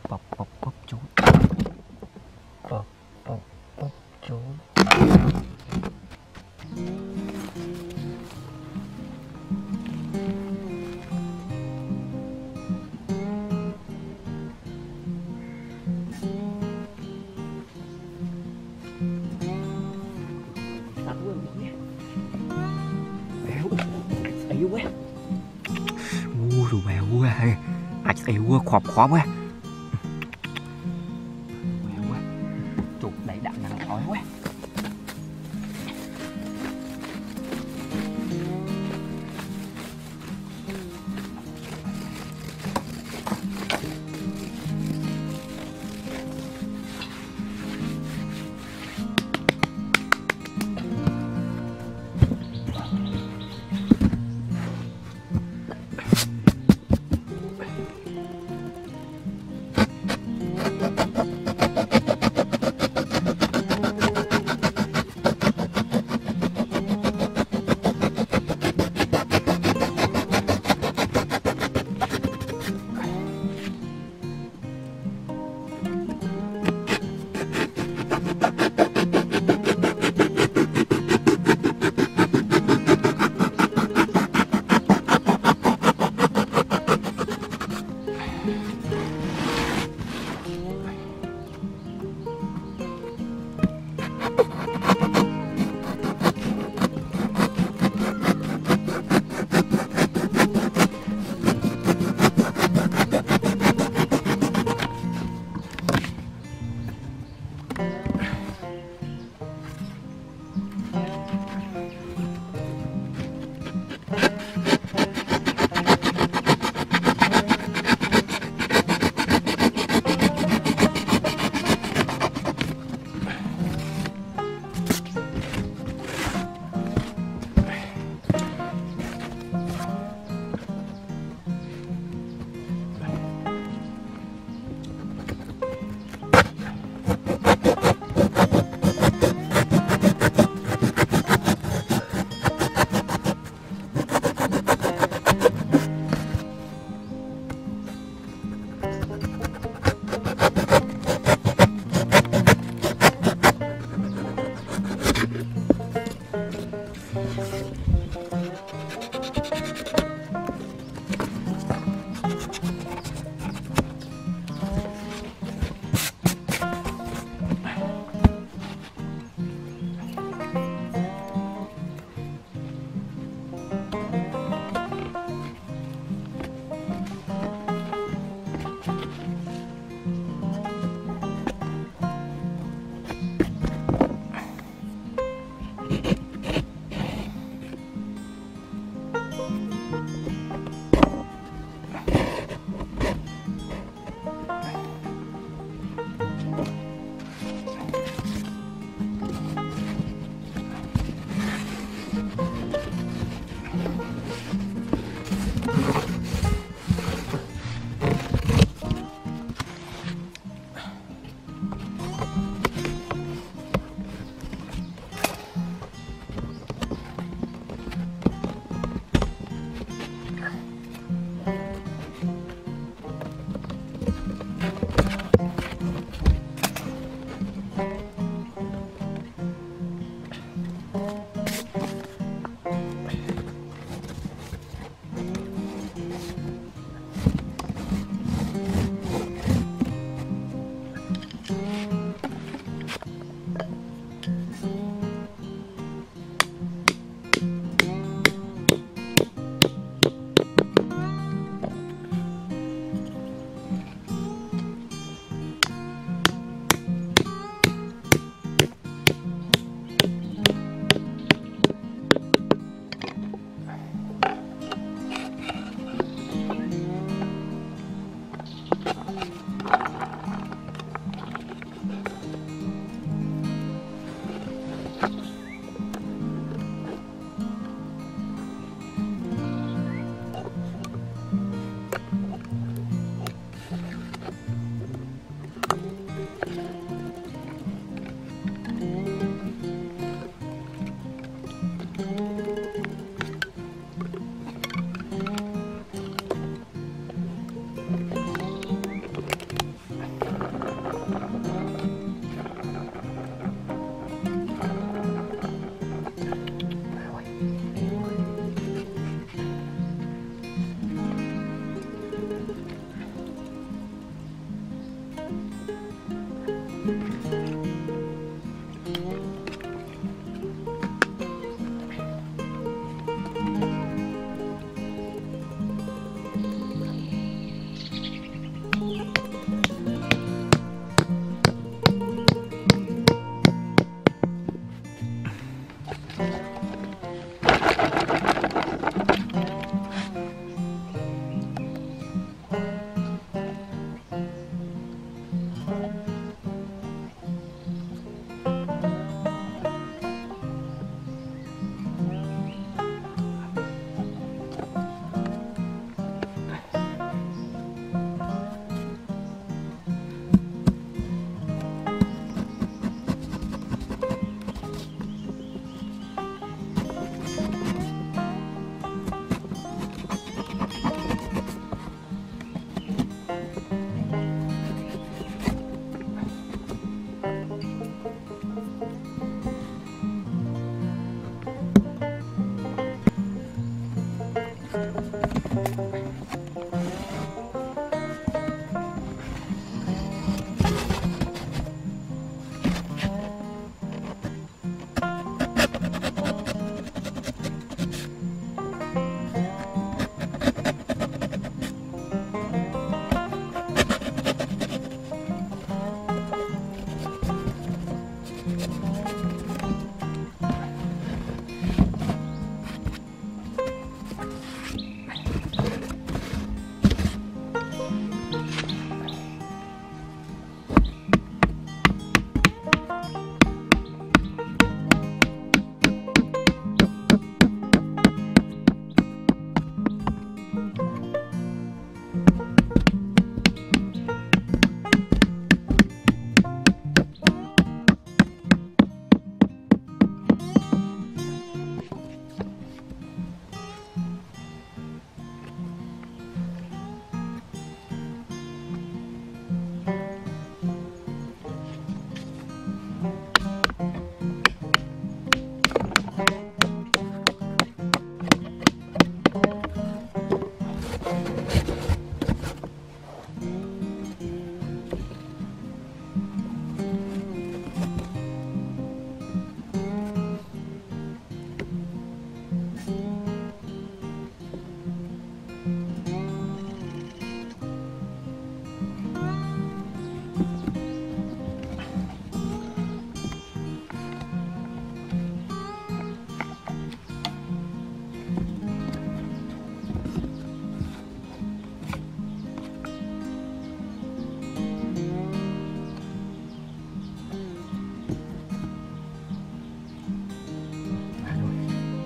Bóp bóp bóp chú. Bóp bóp bóp chú. Yếu quá. Rồi mèo quá. Ạch yếu quá, khọp khó quá. Mèo quá. Chuột đẩy đặng là nó ói quá.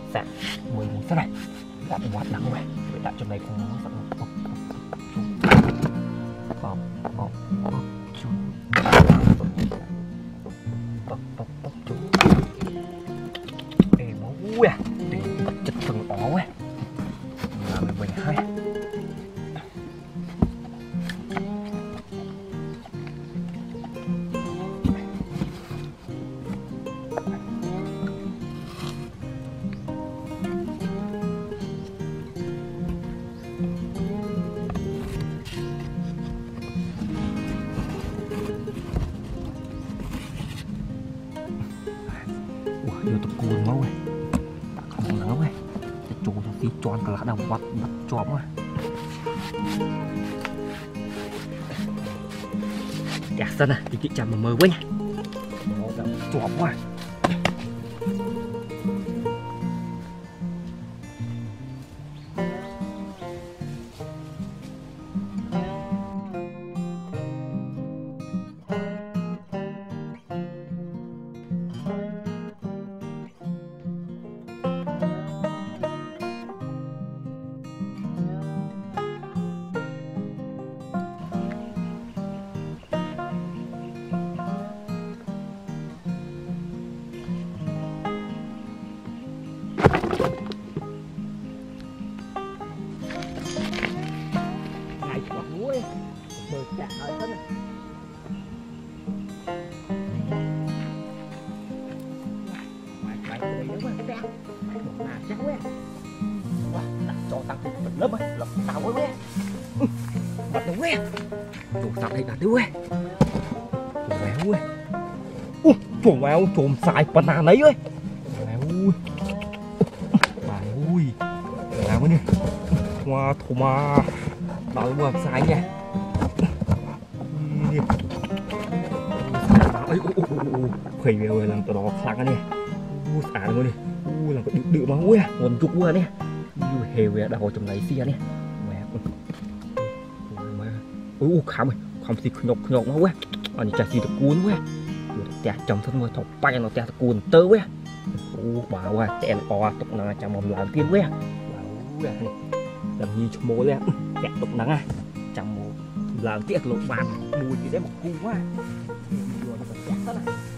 sạc 10 một thế này đã quạt nắng rồi đặt trong này không nó sẵn ê máu à để chật phần ó quá làm mình hay vô tập cuồng máu này ta không nỡ này chủ nó đi tròn cả lá đồng quạt bật chóm à kẹt sân à thì chị chạm mà mơ quá nha nó đã chóm quá bơi chả nói hết này mày cười nữa mà cái đeo một là chắc quá đặt cho tăng thêm một lớp ấy lập tao quá bật đúng quá chủ tao đây là đứa quá mèo ơi chủ mèo trồm xài banana đấy ơi mèo ơi bà ơi làm cái này hoa thù ma đợi mua xài nha khởi về làm tao đó khăng này xả luôn đi làm cái đựng máu ơi còn chục quá nè hề về đầu trong này xia nè mẹ khám xịt nhọc máu quá anh chả xịt cuốn quá chả chồng thân mà thọc bay nó chả cuốn tơ quá bà quá chèn o tục nào chả mồm làm tiên quá làm như cho mối lên chả tục nắng à chẳng mồm làm tiếc lộn bàn đùi thì đấy một cu quá rồi chả hết